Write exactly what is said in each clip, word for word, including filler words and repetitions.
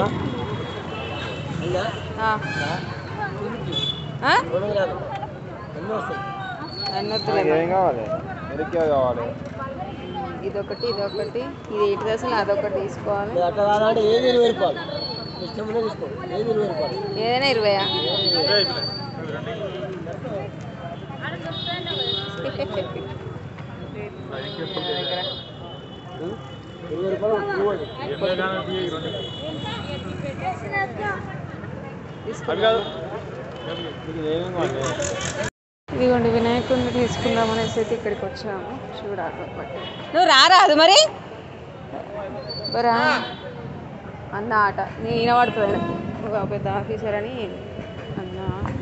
ఇదొకటి ఇదొకటి ఇది ఎయిట్ అసలు అదొకటి తీసుకోవాలి. ఏదైనా ఇరవయా? ఇదిగోండి వినాయకుడిని తీసుకుందాం అనేసి అయితే ఇక్కడికి వచ్చాము. చూడాలి నువ్వు రారాదు మరి బరా అన్న ఆట నేను వినబడుతుంది నువ్వు పెద్ద ఆఫీసర్ అని అన్న.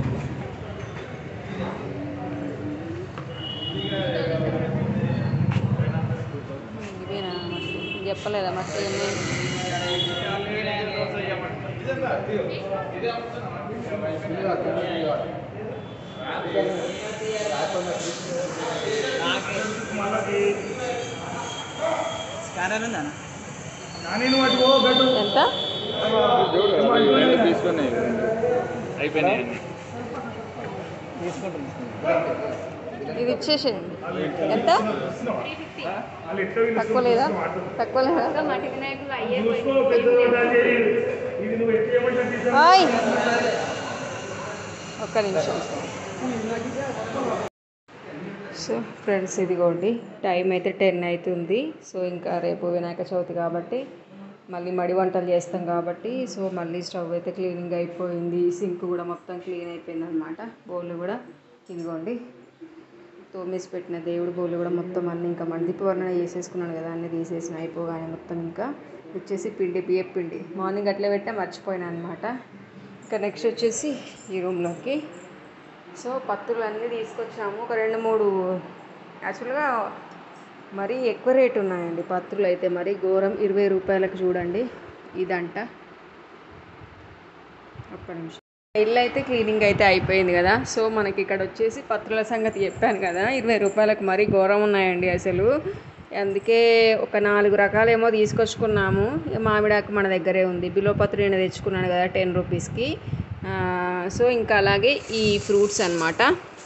ఇదేనా మట్టి చెప్పలేదా మట్టి ఎంత ఇది ఇచ్చేసేయండి. ఎంత తక్కువ లేదా? తక్కువ లేదా? ఒక్క నిమిషం. సో ఫ్రెండ్స్ ఇదిగోండి టైం అయితే టెన్ అవుతుంది. సో ఇంకా రేపు వినాయక చవితి కాబట్టి మళ్ళీ మడి వంటలు చేస్తాం కాబట్టి సో మళ్ళీ స్టవ్ అయితే క్లీనింగ్ అయిపోయింది. సింక్ కూడా మొత్తం క్లీన్ అయిపోయింది అనమాట. బౌళ్ళు కూడా ఇదిగోండి తోమేసి పెట్టిన దేవుడి బౌళ్ళు కూడా మొత్తం అన్నీ ఇంకా మండిపి వర్ణన చేసేసుకున్నాను కదా, అన్నీ తీసేసిన అయిపోగానే మొత్తం ఇంకా వచ్చేసి పిండి బియ్యం పిండి మార్నింగ్ అట్లా పెట్టా మర్చిపోయినా అనమాట. ఇంకా నెక్స్ట్ వచ్చేసి ఈ రూమ్లోకి సో పత్తులు అన్నీ తీసుకొచ్చాము. ఒక రెండు మూడు యాక్చువల్గా మరీ ఎక్కువ రేటు ఉన్నాయండి పత్తులు అయితే, మరీ ఘోరం. ఇరవై రూపాయలకు చూడండి ఇదంట. ఒక్క నిమిషం. ఇల్లు అయితే క్లీనింగ్ అయితే అయిపోయింది కదా. సో మనకి ఇక్కడ వచ్చేసి పత్రుల సంగతి చెప్పాను కదా, ఇరవై రూపాయలకు మరీ ఘోరం ఉన్నాయండి అసలు. అందుకే ఒక నాలుగు రకాలేమో తీసుకొచ్చుకున్నాము. మామిడాకు మన దగ్గరే ఉంది. బిలోపత్రి నేను తెచ్చుకున్నాను కదా టెన్ రూపీస్కి. సో ఇంకా అలాగే ఈ ఫ్రూట్స్ అన్నమాట.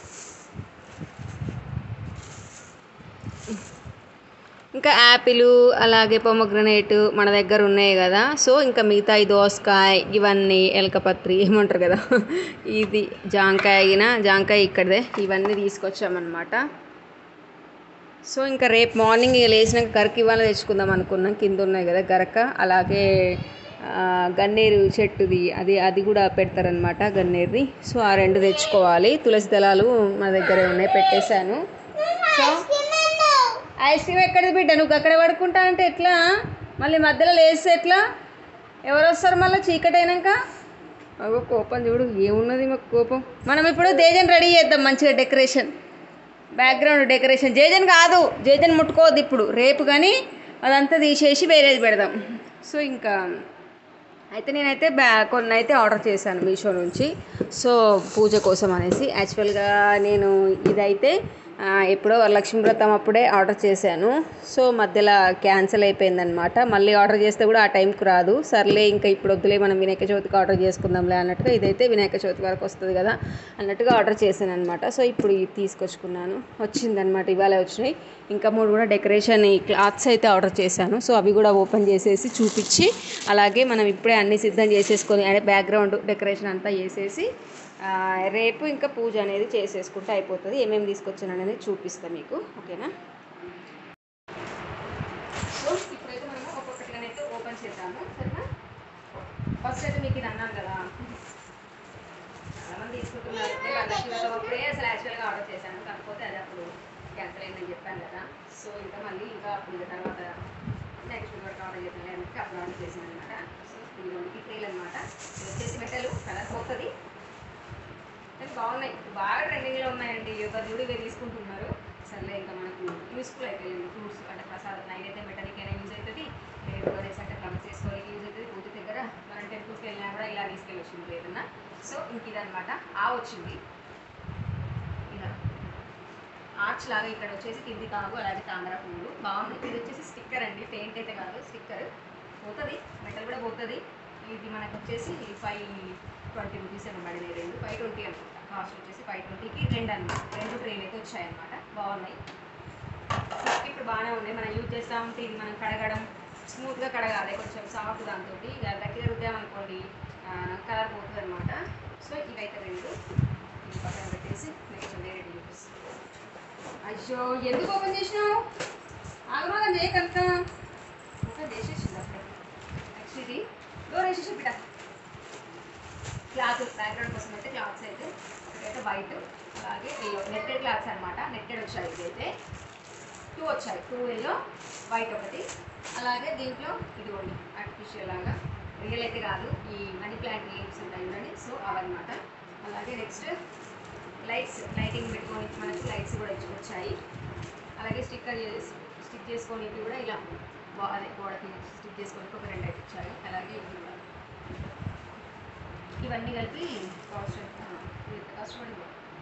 ఇంకా యాపిల్ అలాగే పొమగ్రనేట్ మన దగ్గర ఉన్నాయి కదా. సో ఇంకా మిగతా ఈ దోసకాయ ఇవన్నీ ఎలకపత్రి ఏమంటారు కదా ఇది జాంకాయ అయిన జాంకాయ ఇక్కడదే ఇవన్నీ తీసుకొచ్చామన్నమాట. సో ఇంకా రేపు మార్నింగ్ లేచినాక గరక ఇవాళ తెచ్చుకుందాం అనుకున్నాం. కింద ఉన్నాయి కదా గరక, అలాగే గన్నేరు చెట్టుది అది అది కూడా పెడతారనమాట గన్నేరుది. సో ఆ రెండు తెచ్చుకోవాలి. తులసి దళాలు మన దగ్గరే ఉన్నాయి పెట్టేశాను. సో ఐస్ క్రీమ్ ఎక్కడిది బిడ్డ? నువ్వు అక్కడ పడుకుంటా అంటే ఎట్లా? మళ్ళీ మధ్యలో లేస్తే ఎట్లా? ఎవరు వస్తారు మళ్ళీ చీకటి అయినాక? అగో కోపం చూడు ఏమున్నది మాకు కోపం. మనం ఇప్పుడు తేజన్ రెడీ చేద్దాం మంచిగా డెకరేషన్, బ్యాక్గ్రౌండ్ డెకరేషన్. జేజన్ కాదు, జేజన్ ముట్టుకోవద్దు ఇప్పుడు, రేపు కానీ అదంతా తీసేసి వేరేది పెడదాం. సో ఇంకా అయితే నేనైతే బ్యా కొన్ని అయితే ఆర్డర్ చేశాను మీషో నుంచి. సో పూజ కోసం అనేసి. యాక్చువల్గా నేను ఇదైతే ఎప్పుడో వరలక్ష్మి వ్రతం అప్పుడే ఆర్డర్ చేశాను. సో మధ్యలో క్యాన్సిల్ అయిపోయిందనమాట. మళ్ళీ ఆర్డర్ చేస్తే కూడా ఆ టైంకి రాదు. సర్లే ఇంకా ఇప్పుడు వద్దులే మనం వినాయక చవితికి ఆర్డర్ చేసుకుందాంలే అన్నట్టుగా ఇదైతే వినాయక చవితి వరకు వస్తుంది కదా అన్నట్టుగా ఆర్డర్ చేశాను అనమాట. సో ఇప్పుడు ఇది తీసుకొచ్చుకున్నాను, వచ్చిందనమాట, ఇవాళ వచ్చినాయి. ఇంకా మూడు కూడా డెకరేషన్ ఈ క్లాత్స్ అయితే ఆర్డర్ చేశాను. సో అవి కూడా ఓపెన్ చేసేసి చూపించి, అలాగే మనం ఇప్పుడే అన్నీ సిద్ధం చేసేసుకొని అంటే బ్యాక్గ్రౌండ్ డెకరేషన్ అంతా చేసేసి రేపు ఇంకా పూజ అనేది చేసేసుకుంటే అయిపోతుంది. ఏమేమి తీసుకొచ్చాను అనేది చూపిస్తాను మీకు, ఓకేనా? సో ఇప్పుడైతే మనము ఒక్కొక్కటిగానైతే ఓపెన్ చేద్దాము, సరేనా? ఫస్ట్ అయితే మీకు ఇది అన్నాను కదా, చాలామంది తీసుకుంటున్నారు. అప్పుడే అసలు యాక్చువల్గా ఆర్డర్ చేశాను, కాకపోతే అది అప్పుడు క్యాన్సిల్ అయిందని చెప్పాను కదా. సో ఇంకా మళ్ళీ ఇంకా అప్పుడు తర్వాత నెక్స్ట్ వరకు ఆర్డర్ చేసాను అన్నట్టు అప్పుడు ఆర్డర్ చేసాను అనమాట. సో ఇది రెండు కిట్లీలు అనమాట. ఇది వచ్చేసి మెటల్ కలర్ పోతుంది, బాగున్నాయి, బాగా ట్రెండింగ్లో ఉన్నాయండి. ఎవరు చూడు ఇవే తీసుకుంటున్నారు. సర్లే ఇంకా మనకు యూస్ఫుల్ అయిపోయింది. ఫ్రూట్స్ అంటే ప్రసాదం నైవేద్యం పెట్టడానికైనా యూజ్ అవుతుంది, లేదు అనేసి అంటే ఫ్లవర్స్ చేసుకోవడానికి యూజ్ అవుతుంది. పూజ దగ్గర మనం టెంపుల్స్కి వెళ్ళినా కూడా ఇలా తీసుకెళ్ళి వచ్చింది ఏదన్నా. సో ఇంక ఇదనమాట ఆ వచ్చింది ఇలా ఆర్చ్ లాగా. ఇక్కడ వచ్చేసి కింది కాగు అలాగే తామర పువ్వులు బాగున్నాయి. ఇది వచ్చేసి స్టిక్కర్ అండి, పెయింట్ అయితే కాదు, స్టిక్కర్ పోతుంది, మెటల్ కూడా పోతుంది. ఇది మనకు వచ్చేసి ఫైవ్ ట్వంటీ రూపీస్ అని పడినాయి రెండు, ఫైవ్ ట్వంటీ అనుకుంటా కాస్ట్ వచ్చేసి. ఫైవ్ ట్వంటీకి రెండు అనమాట, రెండు ట్రైలు అయితే వచ్చాయన్నమాట. బాగున్నాయి, ఇప్పుడు బాగానే ఉన్నాయి. మనం యూజ్ చేస్తూ ఉంటే ఇది మనం కడగడం స్మూత్గా కడగాలి, కొంచెం సాఫ్ట్ దాంతో. ఇక దగ్గర రుద్దామనుకోండి కలర్ పోతుంది అనమాట. సో ఇవైతే రెండు ఇది పక్కన పెట్టేసి నెక్స్ట్ వేరే చూపిస్తాను. అయ్యో ఎందుకు ఓపెన్ చేసినావు? ఆగమాగం చేయకంత ఓపెన్ చేసేసింది అప్పుడే. నెక్స్ట్ ఇది డోర్ వేసేసి బిడ్డ. క్లాత్ బ్యాక్గ్రౌండ్ కోసం అయితే క్లాత్స్ అయితే ఒకటైతే వైట్, అలాగే ఎల్లో నెట్టెడ్ క్లాత్స్ అనమాట. నెట్టెడ్ వచ్చాయి, ఇదైతే టూ వచ్చాయి, టూ ఎల్లో వైట్ ఒకటి. అలాగే దీంట్లో ఇదిగోండి ఆర్టిఫిషియల్ లాగా, రియల్ అయితే కాదు, ఈ మనీ ప్లాంట్ లీవ్స్ ఉంటాయి చూడండి, సో అవన్నమాట. అలాగే నెక్స్ట్ లైట్స్, లైటింగ్ పెట్టుకొని మనకి లైట్స్ కూడా ఇచ్చుకొచ్చాయి. అలాగే స్టిక్కర్ స్టిక్ చేసుకోనికి కూడా ఇలా అదే గోడకి స్టిక్ చేసుకోనికి ఒక రెండు అయితే ఇచ్చాయి. అలాగే ఇది కూడా, ఇవన్నీ కలిపి కాస్ట్ కాస్ట్ పడింది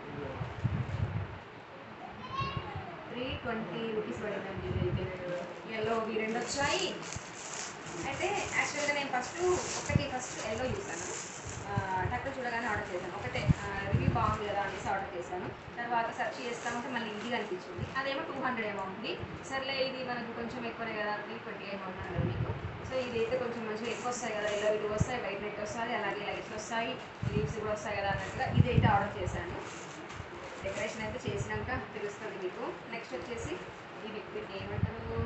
త్రీ ట్వంటీ రూపీస్ పడిందండి. ఇదైతే ఎల్లో ఇవి రెండు వచ్చాయి. అయితే యాక్చువల్గా నేను ఫస్ట్ ఒకటి ఫస్ట్ ఎల్లో చూసాను, టక్కు చూడగానే ఆర్డర్ చేశాను. ఒకటే రివ్యూ బాగుంది కదా అనేసి ఆర్డర్ చేశాను. తర్వాత సెర్చ్ చేస్తామంటే మళ్ళీ ఇది కనిపించింది, అదేమో టూ హండ్రెడ్ అమౌంట్ది. సర్లే ఇది మనకు కొంచెం ఎక్కువనే కదా, త్రీ ట్వంటీ అమౌంట్ కదా మీకు. సో ఇది అయితే కొంచెం మంచిగా ఎక్కువ వస్తాయి కదా, ఎల్లో ఇటు వస్తాయి, వైట్ నెట్ వస్తాయి, అలాగే లైట్స్ వస్తాయి, లీవ్స్ కూడా వస్తాయి కదా అన్నట్టుగా ఇదైతే ఆర్డర్ చేశాను. డెకరేషన్ అయితే చేసినాక తెలుస్తుంది మీకు. నెక్స్ట్ వచ్చేసి ఇవి వీటిని ఏమంటారు,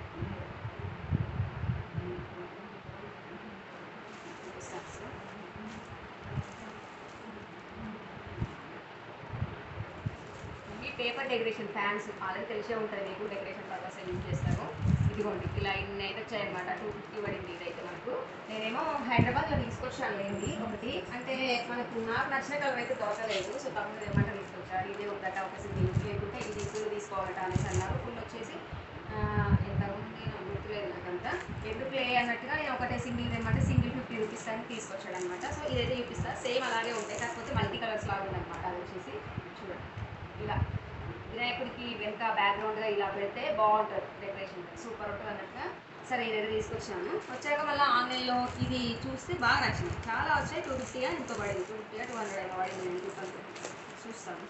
ఇవి పేపర్ డెకరేషన్ ఫ్యాన్స్. ఆల్రెడీ తెలిసే ఉంటుంది మీకు, డెకరేషన్ పర్పస్ యూజ్ చేస్తారు. ఇదిగోండి ఇలా ఇన్ని అయితే వచ్చాయన్నమాట. టూ ఫిఫ్టీ పడింది ఇదైతే మనకు. నేనేమో హైదరాబాద్లో తీసుకొచ్చాను లేండి ఒకటి, అంటే మనకు నాకు నచ్చిన కలర్ అయితే దొరకలేదు. సో తప్పకుండా ఏమంటే తీసుకొచ్చారు, ఇదే ఉందట ఒక సింగిల్, లేకుంటే ఇది ఫుల్ తీసుకోవాలట అనేసి అన్నారు. ఫుల్ వచ్చేసి ఎంత ఉంది నాకు గుర్తులేదు నాకంతా, ఎందుకులే అన్నట్టుగా నేను ఒకటే సింగిల్ ఏమంటే సింగిల్ ఫిఫ్టీ రూపీస్ అని తీసుకొచ్చాడు అనమాట. సో ఇదైతే చూపిస్తా, సేమ్ అలాగే ఉంటాయి, కాకపోతే మల్టీ కలర్స్ లాగా ఉందన్నమాట. అది వచ్చేసి చూడండి ఇలా వినాయకుడికి వెనక బ్యాక్గ్రౌండ్గా ఇలా పెడితే బాగుంటుంది, డెకరేషన్ సూపర్ ఉంటుంది అన్నట్టుగా. సరే ఇదైతే తీసుకొచ్చాను. వచ్చాక మళ్ళీ ఆన్లైన్లో ఇది చూస్తే బాగా నచ్చింది, చాలా వచ్చాయి. టూ ఫిఫ్టీగా ఎంతో పడింది, టూ ఫిఫ్టీగా టూ హండ్రెడ్ అయినా పడింది. నేను చూస్తాను చూస్తాను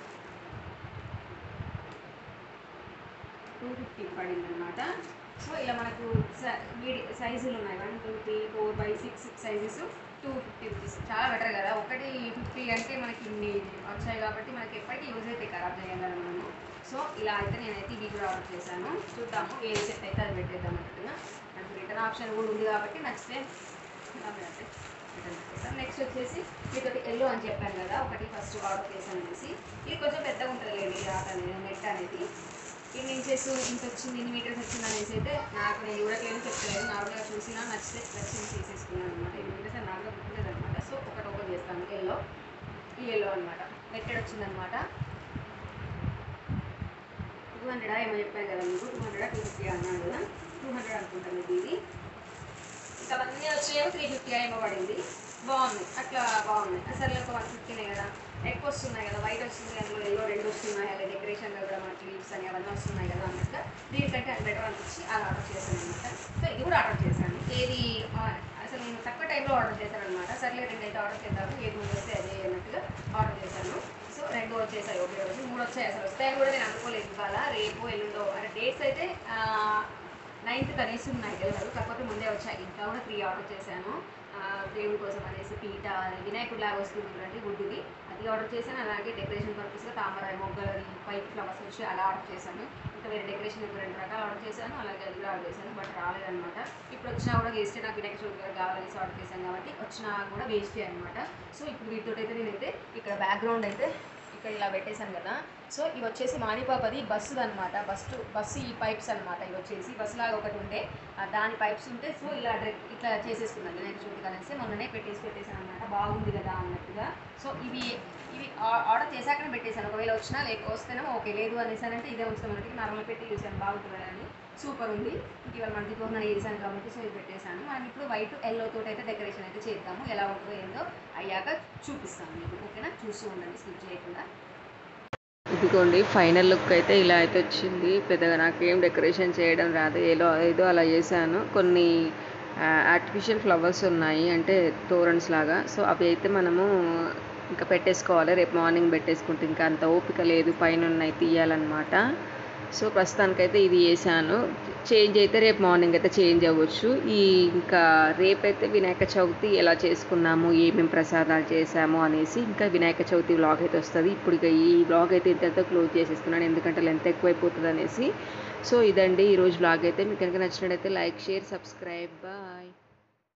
టూ ఫిఫ్టీ పడింది అనమాట. సో ఇలా మనకు మీడి సైజులు ఉన్నాయి, one two three four five six six sizes, two fifty rupees. చాలా బెటర్ కదా, ఒకటి ఫిఫ్టీ అంటే మనకి ఇన్ని వచ్చాయి కాబట్టి మనకి ఎప్పటికీ యూజ్ అయితే ఖరాబ్ చేయం కదా మనము. సో ఇలా అయితే నేనైతే ఇవి కూడా ఆర్డర్ చేశాను. చూద్దాము ఏది సెట్ అయితే అది పెట్టేద్దాం అన్నట్టుగా. నాకు రిటర్న్ ఆప్షన్ కూడా ఉంది కాబట్టి నచ్చితే రిటర్న్ పెట్టేస్తాను. నెక్స్ట్ వచ్చేసి మీతోటి ఎల్లో అని చెప్పాను కదా, ఒకటి ఫస్ట్ ఆర్డర్ చేశాను అనేసి. ఇది కొంచెం పెద్దగా ఉంటుంది లేండి ఆట అనేది, నెట్ అనేది. ఇన్ని ఇంచెస్ ఇంత వచ్చింది, ఇన్ని మీటర్స్ వచ్చింది అనేసి అయితే నాకు నేను చూడట్లేదు, చెప్తలేదు. నార్మల్గా చూసినా నచ్చితే నచ్చింది తీసేసుకున్నాను అనమాట. ఇన్ని మీటర్స్ అని నార్మల్గా గుర్తులేదు అనమాట. సో ఒకటి ఓపెన్ చేస్తాను, ఎల్లో. ఈ ఎల్లో అనమాట నెట్టెడ్ వచ్చిందనమాట. టూ హండ్రెడా ఏమో చెప్పాను కదా మీకు, టూ హండ్రెడా టూ ఫిఫ్టీ అన్నాను కదా, టూ హండ్రెడ్ అనుకుంటాను ఇది. ఇంకా అవన్నీ వచ్చేమో త్రీ ఫిఫ్టీ ఏమో పడింది. బాగుంది, అట్లా బాగున్నాయి. అసలు ఒక వన్ ఫిఫ్టీనే కదా, ఎక్కువ వస్తున్నాయి కదా, వైట్ వస్తుంది, అందులో ఎల్లో రెండు వస్తున్నాయి, అలాగే డెకరేషన్లో కూడా మనకి లీవ్స్ అని అవన్నీ వస్తున్నాయి కదా అన్నట్టుగా దీనికంటే అది బెటర్ అనిపించి అది ఆర్డర్ చేశాను అనమాట. సో ఇది కూడా ఆర్డర్ చేశాను. ఏది అసలు నేను తక్కువ టైంలో ఆర్డర్ చేశాను అనమాట. సర్లే రెండు అయితే ఆర్డర్ చేద్దాము, ఏది ముందు వస్తే అదే అన్నట్టుగా ఆర్డర్ చేశాను. సో రెండు వచ్చేసాయి ఒకే రోజు, మూడు వచ్చాయి. అసలు వస్తాయని కూడా నేను అనుకోలేదు. ఇవాళ రేపు ఎల్లుండో అంటే డేట్స్ అయితే నైన్త్ కనీసం ఉన్నాయి తెలియదు, కాకపోతే ముందే వచ్చాయి. ఇంకా కూడా త్రీ ఆర్డర్ చేశాను దేవుడి కోసం అనేసి. పీట వినాయకుడు లాగా వస్తుంది చూడండి గుడ్డుది, అది ఆర్డర్ చేశాను. అలాగే డెకరేషన్ పర్పస్గా తామర మొగ్గలది పైప్ ఫ్లవర్స్ వచ్చి అలా ఆర్డర్ చేశాను. ఇంకా వేరే డెకరేషన్ రెండు రకాలు ఆర్డర్ చేశాను, అలాగే అది కూడా ఆర్డర్ చేశాను. బట్ రాలేదనమాట. ఇప్పుడు వచ్చినా కూడా వేస్టే, నాకు వినాయక చవితి గారు కావాలనేసి ఆర్డర్ చేశాను కాబట్టి వచ్చినా కూడా వేస్టే అనమాట. సో ఇప్పుడు వీటితో అయితే నేనైతే ఇక్కడ బ్యాక్గ్రౌండ్ అయితే ఇక్కడ ఇలా పెట్టేశాను కదా. సో ఇవి వచ్చేసి మాణిపాపది బస్సుది అనమాట. బస్సు బస్సు ఈ పైప్స్ అనమాట. ఇవి వచ్చేసి బస్సు లాగా ఒకటి ఉండే దాని పైప్స్ ఉంటే సో ఇలా ఇట్లా చేసేసుకున్నాను వినాయక చవితి అనేసి మొన్ననే పెట్టేసి పెట్టేశాను అనమాట. బాగుంది కదా అన్నట్టుగా. సో ఇవి ఇవి ఆర్డర్ చేశాకనే పెట్టేశాను. ఒకవేళ వచ్చినా లేక వస్తేనేమో ఓకే, లేదు అనేసానంటే ఇదే ఉంచుతాం అన్నట్టు నార్మల్ పెట్టి చూసాను, బాగుంటుంది అని. సూపర్ ఉంది. ఇవాళ మనకి తోరణ వేసాను కాబట్టి సో ఇది పెట్టేశాను. మనం ఇప్పుడు వైట్ ఎల్లో తోటి అయితే డెకరేషన్ అయితే చేద్దాము. ఎలా ఉంటుందో ఏందో అయ్యాక చూపిస్తాను మీకు, ఓకేనా? చూస్తూ ఉండండి స్కిప్ చేయకుండా. ఇదిగోండి ఫైనల్ లుక్ అయితే ఇలా అయితే వచ్చింది. పెద్దగా నాకేం డెకరేషన్ చేయడం రాదు, ఏదో ఏదో అలా చేశాను. కొన్ని ఆర్టిఫిషియల్ ఫ్లవర్స్ ఉన్నాయి, అంటే తోరణ్స్ లాగా. సో అవి అయితే మనము ఇంకా పెట్టేసుకోవాలి. రేపు మార్నింగ్ పెట్టేసుకుంటే ఇంకా అంత ఓపిక లేదు, పైన ఉన్నాయి తీయాలన్నమాట. సో ప్రస్తుతానికైతే ఇది వేసాను. చేంజ్ అయితే రేపు మార్నింగ్ అయితే చేంజ్ అవ్వచ్చు. ఈ ఇంకా రేపైతే వినాయక చవితి ఎలా చేసుకున్నాము, ఏమేమి ప్రసాదాలు చేసాము అనేసి ఇంకా వినాయక చవితి వ్లాగ్ అయితే వస్తుంది. ఇప్పుడు ఇక ఈ వ్లాగ్ అయితే ఇంతతో క్లోజ్ చేసేస్తున్నాను, ఎందుకంటే లెంత్ ఎక్కువైపోతుంది అనేసి. సో ఇదండి ఈరోజు వ్లాగ్ అయితే. మీకు కనుక నచ్చినట్టయితే లైక్, షేర్, సబ్స్క్రైబ్. బాయ్.